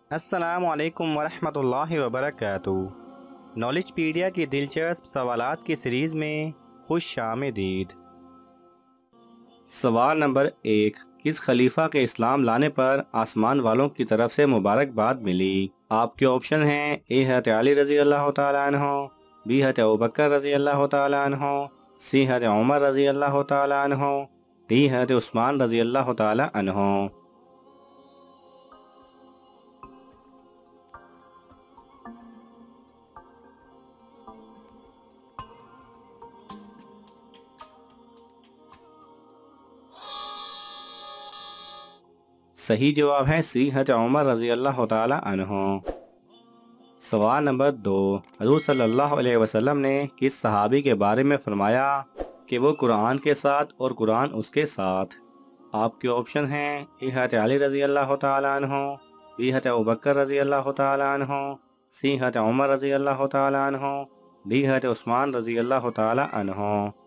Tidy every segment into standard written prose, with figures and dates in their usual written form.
السلام علیکم ورحمۃ اللہ وبرکاتہ۔ نالج پیڈیا کی دلچسپ سوالات کی سیریز میں خوش آمدید۔ سوال نمبر 1، کس خلیفہ کے اسلام لانے پر آسمان والوں کی طرف سے مبارکباد ملی؟ آپ کے آپشن ہیں: اے حضرت علی رضی اللہ تعالیٰ عنہ، بی حضرت ابوبکر رضی اللہ تعالیٰ عنہ، سی حضرت عمر رضی اللہ تعالیٰ عنہ، ڈی حضرت عثمان رضی اللہ تعالیٰ عنہ۔ صحیح جواب ہے سی حضرت عمر رضی اللہ تعالیٰ عنہ۔ سوال نمبر 2، حضور صلی اللہ علیہ وسلم نے کس صحابی کے بارے میں فرمایا کہ وہ قرآن کے ساتھ اور قرآن اس کے ساتھ؟ آپ کے آپشن ہیں: اے حضرت علی رضی اللہ تعالیٰ عنہ، بی حضرت ابوبکر رضی اللہ تعالیٰ عنہ، سی حضرت عمر رضی اللہ تعالیٰ عنہ، ڈی حضرت عثمان رضی اللہ تعالیٰ عنہ۔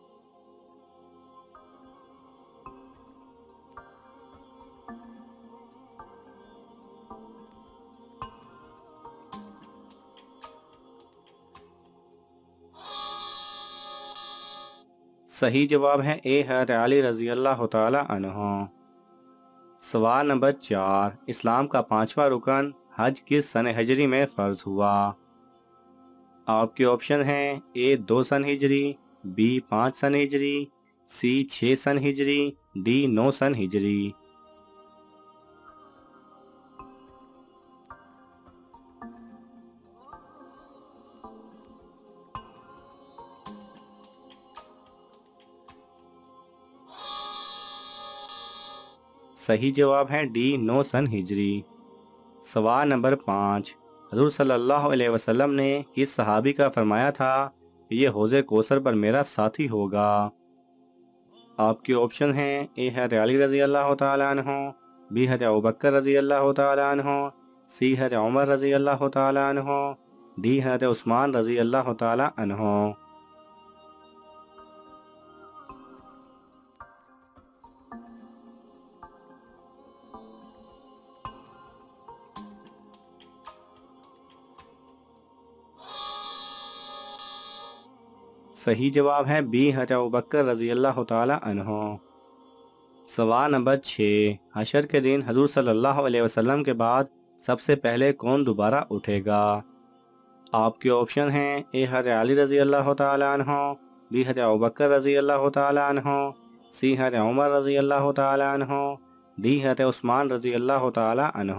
صحیح جواب ہے اے حضرت علی رضی اللہ تعالیٰ عنہ۔ سوال نمبر 4، اسلام کا 5واں رکن حج کس سن ہجری میں فرض ہوا؟ آپ کے آپشن ہیں: اے 2 سن ہجری، بی 5 سن ہجری، سی 6 سن ہجری، ڈی 9 سن ہجری۔ صحیح جواب ہے ڈی 9 سن ہجری۔ سوال نمبر 5، حضور صلی اللہ علیہ وسلم نے کس صحابی کا فرمایا تھا کہ یہ حوض کوثر پر میرا ساتھی ہوگا؟ آپ کے آپشن ہیں: اے حضرت علی رضی اللہ تعالیٰ عنہ، بی حضرت ابوبکر رضی اللہ تعالیٰ عنہ، سی حضرت عمر رضی اللہ تعالیٰ عنہ، ڈی حضرت عثمان رضی اللہ تعالیٰ عنہ۔ صحیح جواب ہے بی حضرت ابوبکر رضی اللہ تعالیٰ عنہ۔ سوال نمبر 6، حشر کے دن حضور صلی اللہ علیہ وسلم کے بعد سب سے پہلے کون دوبارہ اٹھے گا؟ آپ کے آپشن ہیں: اے حضرت علی رضی اللہ تعالیٰ عنہ، بی حضرت ابوبکر رضی اللہ تعالیٰ عنہ، سی حضرت عمر رضی اللہ تعالیٰ عنہ، ڈی حضرت عثمان رضی اللہ تعالیٰ عنہ۔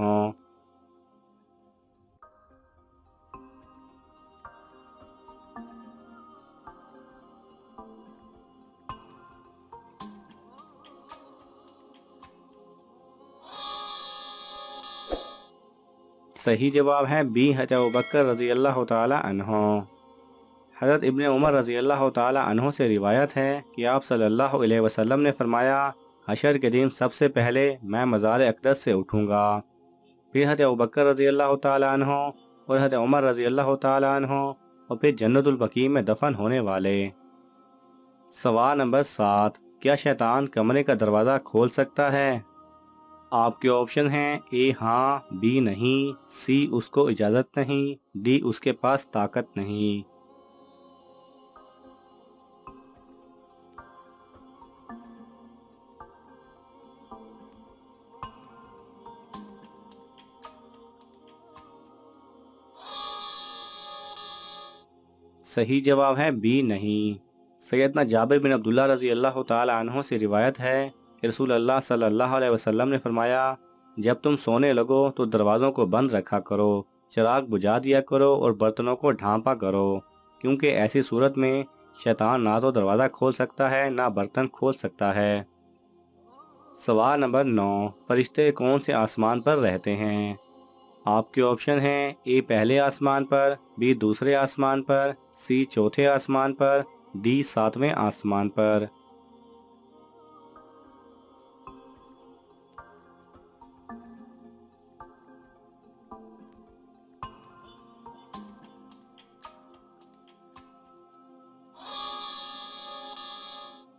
صحیح جواب ہے بی حضرت ابوبکر رضی اللہ تعالیٰ عنہ۔ حضرت ابن عمر رضی اللہ تعالیٰ عنہ سے روایت ہے کہ آپ صلی اللہ علیہ وسلم نے فرمایا، حشر کے دن سب سے پہلے میں مزار اقدس سے اٹھوں گا، پھر حضرت ابوبکر رضی اللہ تعالیٰ عنہ اور حضرت عمر رضی اللہ تعالیٰ عنہ، اور پھر جنت البقیع میں دفن ہونے والے۔ سوال نمبر 7، کیا شیطان کمرے کا دروازہ کھول سکتا ہے؟ آپ کے آپشن ہیں: اے ہاں، بی نہیں، سی اس کو اجازت نہیں، ڈی اس کے پاس طاقت نہیں۔ صحیح جواب ہے بی نہیں۔ سیدنا جابر بن عبداللہ رضی اللہ تعالی عنہ سے روایت ہے کہ رسول اللہ صلی اللہ علیہ وسلم نے فرمایا، جب تم سونے لگو تو دروازوں کو بند رکھا کرو، چراغ بجھا دیا کرو اور برتنوں کو ڈھانپا کرو، کیونکہ ایسی صورت میں شیطان نہ تو دروازہ کھول سکتا ہے نہ برتن کھول سکتا ہے۔ سوال نمبر 9، فرشتے کون سے آسمان پر رہتے ہیں؟ آپ کے آپشن ہیں: اے پہلے آسمان پر، بی دوسرے آسمان پر، سی چوتھے آسمان پر، ڈی 7ویں آسمان پر۔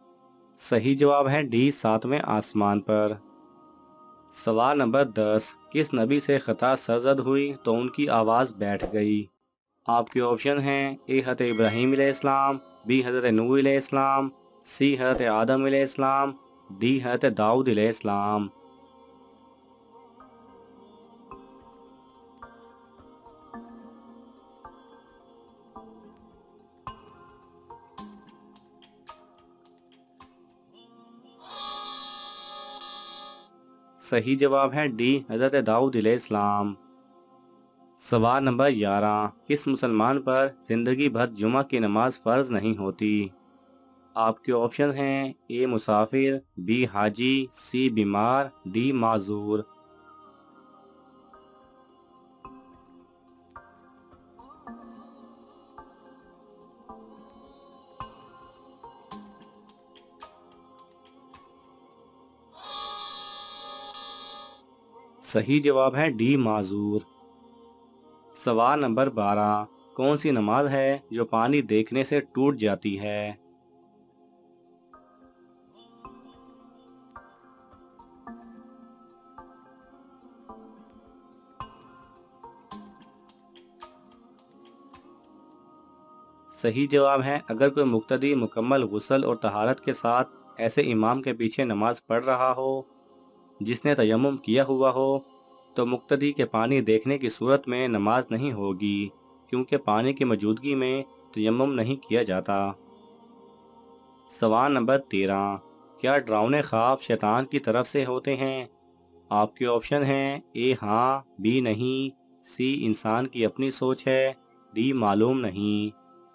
صحیح جواب ہے ڈی 7ویں آسمان پر۔ سوال نمبر 10، किस नबी से खता सरजद हुई तो उनकी आवाज़ बैठ गई। आपके ऑप्शन हैं ए हज़रत इब्राहीम अलैहिस्सलाम, बी हज़रत नूह अलैहिस्सलाम, सी हज़रत आदम अलैहिस्सलाम, डी हज़रत दाऊद अलैहिस्सलाम। सही जवाब है डी हज़रत दाऊद अलैहिस्सलाम। सवाल नंबर 11, किस मुसलमान पर जिंदगी भर जुमा की नमाज फ़र्ज नहीं होती। आपके ऑप्शन हैं ए मुसाफिर, बी हाजी, सी बीमार, डी माजूर। सही जवाब है डी माजूर। सवाल नंबर 12, कौन सी नमाज है जो पानी देखने से टूट जाती है। सही जवाब है अगर कोई मुक्तदी मुकम्मल गुस्ल और तहारत के साथ ऐसे इमाम के पीछे नमाज पढ़ रहा हो जिसने तयम्मुम किया हुआ हो तो मुक्तदी के पानी देखने की सूरत में नमाज नहीं होगी, क्योंकि पानी की मौजूदगी में तयम्मुम नहीं किया जाता। सवाल नंबर 13, क्या डरावने ख्वाब शैतान की तरफ से होते हैं। आपके ऑप्शन हैं ए हाँ, बी नहीं, सी इंसान की अपनी सोच है, डी मालूम नहीं।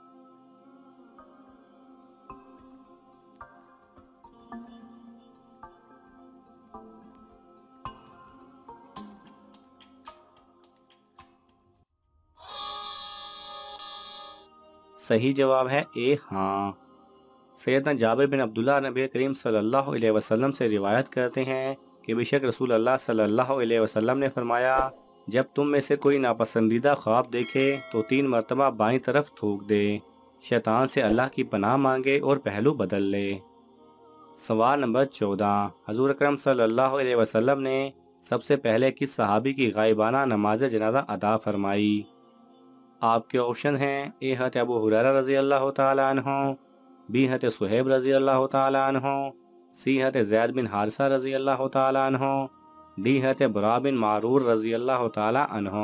सही जवाब है ए हाँ। सैयदना जाबिर बिन अब्दुल्लाह नबी करीम सल्लल्लाहु अलैहि वसल्लम से रिवायत करते हैं कि बेशक रसूल अल्लाह सल्लल्लाहु अलैहि वसल्लम ने फरमाया, जब तुम में से कोई नापसंदीदा ख्वाब देखे तो 3 मरतबा बाईं तरफ थूक दे, शैतान से अल्लाह की पनाह मांगे और पहलू बदल ले। सवाल नंबर 14, हजूर अकरम सल्लल्लाहु अलैहि वसल्लम ने सबसे पहले किस सहाबी की गायबाना नमाज जनाजा अदा फरमाई। आपके ऑप्शन हैं ए हज़रत अबू हुरैरा रज़ी अल्लाह तआला अन्हु, बी हज़रत सुहैब रज़ी अल्लाह तआला अन्हु, सी हज़रत ज़ैद बिन हारिसा रज़ी अल्लाह तआला अन्हु, डी हज़रत बरा बिन मारूर रज़ी अल्लाह तआला अन्हु।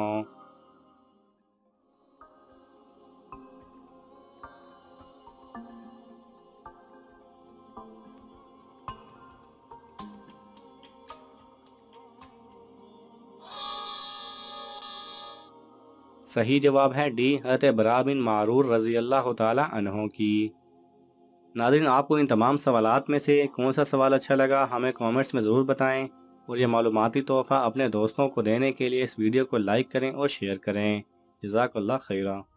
सही जवाब है डी हज़रत बरा बिन मारूर रज़ी अल्लाह तआला अन्हु की। नाज़रीन, आपको इन तमाम सवालात में से कौन सा सवाल अच्छा लगा हमें कमेंट्स में ज़रूर बताएं, और ये मालूमाती तोहफ़ा अपने दोस्तों को देने के लिए इस वीडियो को लाइक करें और शेयर करें। जज़ाकल्लाह खैरा।